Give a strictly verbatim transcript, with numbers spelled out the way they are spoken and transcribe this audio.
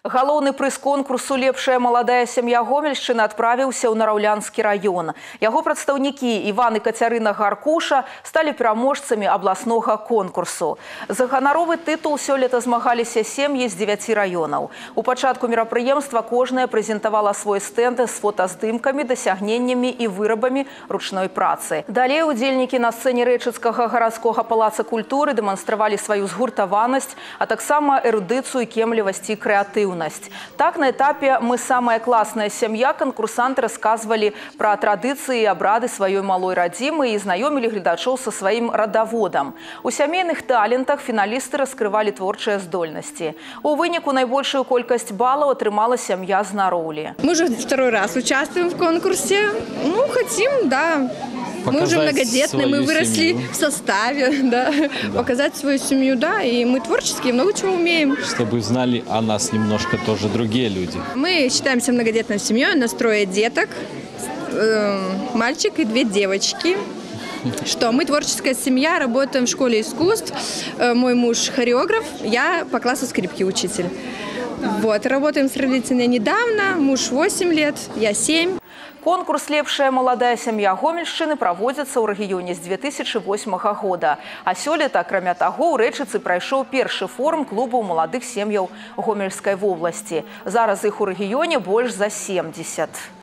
Галоўны прыз конкурсу «Лепшая маладая сям'я Гомельшчыны» адправіўся ў Нараўлянскі раён. Яго прадстаўнікі Іван і Кацярына Гаркуша сталі пераможцамі абласнога конкурсу. За ганаровы тытул сёлета змагаліся сем'і з дзевяці раёнаў. У пачатку мерапрыемства кожная прэзентавала свой стэнд з фотаздымкамі, дасягненнямі і вырабамі ручной працы. Далей удзельнікі на сцэне рэчыцкага гарадскога палаца культуры дэманстравалі сваю згуртаванасць, а таксама эрудыцыю, кемлівасць і крэатыўнасць. Так, на этапе «Мы самая классная семья» конкурсанты рассказывали про традиции и обрады своей малой родимы и знакомили глядачоў со своим родоводом. У сямейных талентах финалисты раскрывали творчие здольности. У выніку наибольшую колькость баллов отрымала семья з Нароўлі. Мы уже второй раз участвуем в конкурсе. Ну, хотим, да. Мы уже многодетные, мы выросли семью. в составе, да. Да. Показать свою семью, да, и мы творческие, много чего умеем. Чтобы знали о нас немножко тоже другие люди. Мы считаемся многодетной семьей, у нас трое деток, э, мальчик и две девочки. Что мы творческая семья, работаем в школе искусств. Э, мой муж хореограф, я по классу скрипки учитель. Вот, работаем с родителями недавно, муж восемь лет, я семь. Конкурс «Лепшая маладая сям'я Гомельшчыны» праводзіцца ў рэгіёне з две тысячи восьмага года. А сёлета, акрамя таго, у Рэчыцы прайшоў першы форум клубаў маладых сем'яў Гомельскай вобласці. Зараз іх у рэгіёне больш за семьдесят.